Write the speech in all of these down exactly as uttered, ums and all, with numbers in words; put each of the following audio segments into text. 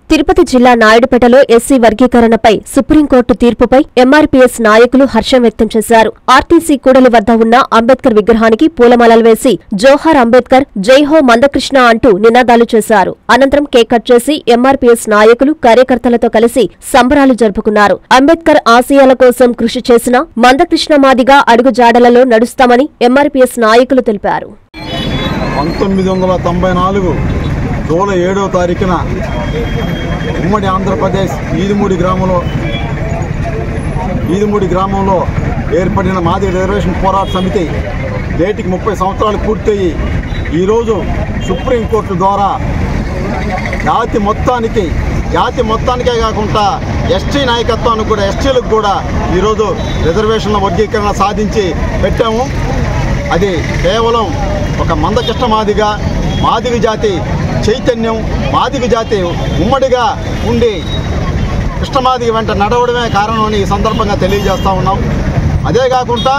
తిరుపతి జిల్లా నాయుడుపేటలో ఎస్సీ వర్గీకరణపై సుప్రీంకోర్టు తీర్పుపై ఎంఆర్పీఎస్ నాయకులు హర్షం వ్యక్తం చేశారు. ఆర్టీసీ కూడలి వద్ద ఉన్న అంబేద్కర్ విగ్రహానికి పూలమాలలు వేసి జోహార్ అంబేద్కర్, జైహో మందకృష్ణ అంటూ నినాదాలు చేశారు. అనంతరం కేక్ కట్ చేసి ఎంఆర్పీఎస్ నాయకులు కార్యకర్తలతో కలిసి సంబరాలు జరుపుకున్నారు. అంబేద్కర్ ఆశయాల కోసం కృషి చేసిన మందకృష్ణ మాదిగా అడుగు జాడలలో నడుస్తామని ఎంఆర్పీఎస్ నాయకులు తెలిపారు. పంతొమ్మిది వందల తొంభై నాలుగు జూలై ఏడవ తారీఖున ఉమ్మడి ఆంధ్రప్రదేశ్ ఈదుమూడి గ్రామంలో ఈదుమూడి గ్రామంలో ఏర్పడిన మాదిగ రిజర్వేషన్ పోరాట సమితి నేటికి ముప్పై సంవత్సరాలు పూర్తయి ఈరోజు సుప్రీంకోర్టు ద్వారా జాతి మొత్తానికి జాతి మొత్తానికే కాకుండా ఎస్టీ నాయకత్వానికి కూడా ఎస్టీలకు కూడా ఈరోజు రిజర్వేషన్ల వర్గీకరణ సాధించి పెట్టాము. అది కేవలం ఒక మందకృష్ణ మాదిగ మాదిగ జాతి చైతన్యం, మాదిగ జాతి ఉమ్మడిగా ఉండి కృష్ణమాదిగ వెంట నడవడమే కారణమని ఈ సందర్భంగా తెలియజేస్తూ ఉన్నాం. అదే కాకుండా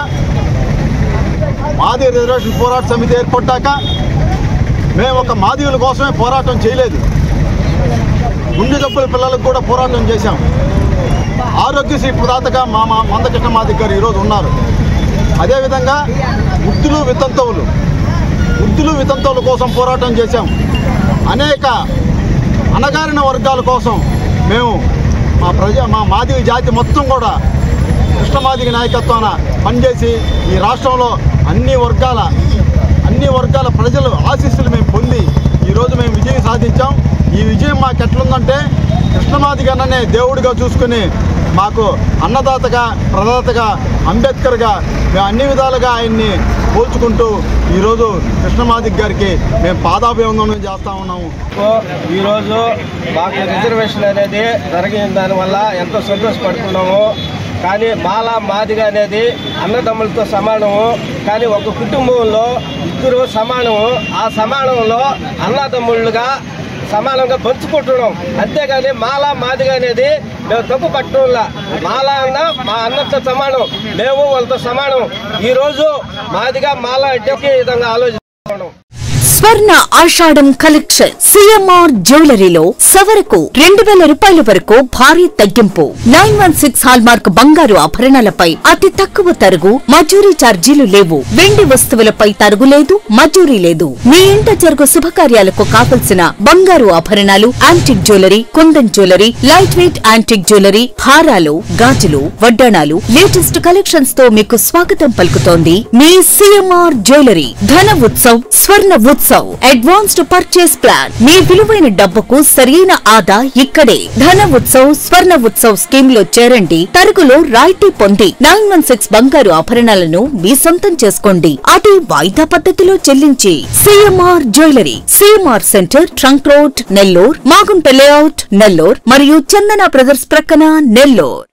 మాదిగ రిజర్వేషన్ పోరాట సమితి ఏర్పడ్డాక మేము ఒక మాదిగల కోసమే పోరాటం చేయలేదు, గుండె జబ్బుల పిల్లలకు కూడా పోరాటం చేశాం. ఆరోగ్యశ్రీ ప్రదాతగా మా మందకృష్ణ మాదిగ గారు ఈరోజు ఉన్నారు. అదేవిధంగా వృద్ధులు వితంతువులు వృద్ధులు వితంతువుల కోసం పోరాటం చేశాం. అనేక అణగారిన వర్గాల కోసం మేము మా ప్రజా మా మాదిగ జాతి మొత్తం కూడా కృష్ణమాదిగ నాయకత్వాన పనిచేసి ఈ రాష్ట్రంలో అన్ని వర్గాల అన్ని వర్గాల ప్రజలు ఆశీస్సులు మేము పొంది ఈరోజు మేము విజయం సాధించాం. ఈ విజయం మాకు ఎట్లుందంటే కృష్ణమాదిగ అన్ననే దేవుడిగా చూసుకుని మాకు అన్నదాతగా ప్రదాతగా అంబేద్కర్గా మేము అన్ని విధాలుగా ఆయన్ని పోల్చుకుంటూ ఈరోజు కృష్ణమాదిగ గారికి మేము పాదాభివందనం చేస్తూ ఉన్నాము. ఈరోజు మాకు రిజర్వేషన్ అనేది జరిగిన దానివల్ల ఎంతో సంతోషపడుతున్నాము. కానీ మాలా మాదిగ అనేది అన్నదమ్ములతో సమానము. కానీ ఒక కుటుంబంలో ఇద్దరు సమానము. ఆ సమానంలో అన్నదమ్ముళ్ళుగా సమానంగా పంచుకుంటున్నాం. అంతేగాని మాలా మాదిగ అనేది మేము తప్పు పట్టడంలా. మాలా అన్న మా అన్నతో సమానం, మేము వాళ్ళతో సమానం. ఈరోజు మాదిగా మాలా అంటే ఒకే విధంగా ఆలోచిస్తున్నాం. స్వర్ణ ఆషాఢం కలెక్షన్ సిఎంఆర్ జ్యువెలరీలో సవరకు రెండు వేల రూపాయల వరకు భారీ తగ్గింపు. Nine one six hallmark బంగారు ఆభరణాలపై అతి తక్కువ తరుగు, మజూరీ ఛార్జీలు లేవు. వెండి వస్తువులపై తరుగు లేదు, మజూరీ లేదు. మీ ఇంట జరుగు శుభకార్యాలకు కావలసిన బంగారు ఆభరణాలు, antique jewellery, kundan jewellery, light weight antique jewellery, హారాలు, గాజులు, వడ్డాణాలు, లేటెస్ట్ కలెక్షన్స్ తో మీకు స్వాగతం పలుకుతోంది మీ CMR jewellery. Dhana Utsav, Swarna Utsav advanced purchase plan. మీ విలువైన డబ్బుకు సరైన ఆదా ఇక్కడే. ధన ఉత్సవ్, స్వర్ణ ఉత్సవ్ స్కీమ్ లో చేరండి. తరుగులో రాయితీ పొంది నైన్ వన్ సిక్స్ బంగారు ఆభరణాలను మీ సొంతం చేసుకోండి. అదే వాయిదా పద్ధతిలో చెల్లించి. CMR jewellery, CMR centre, trunk road, Nellore, Magunta layout, Nellore మరియు చందన బ్రదర్స్ ప్రక్కన, నెల్లూర్.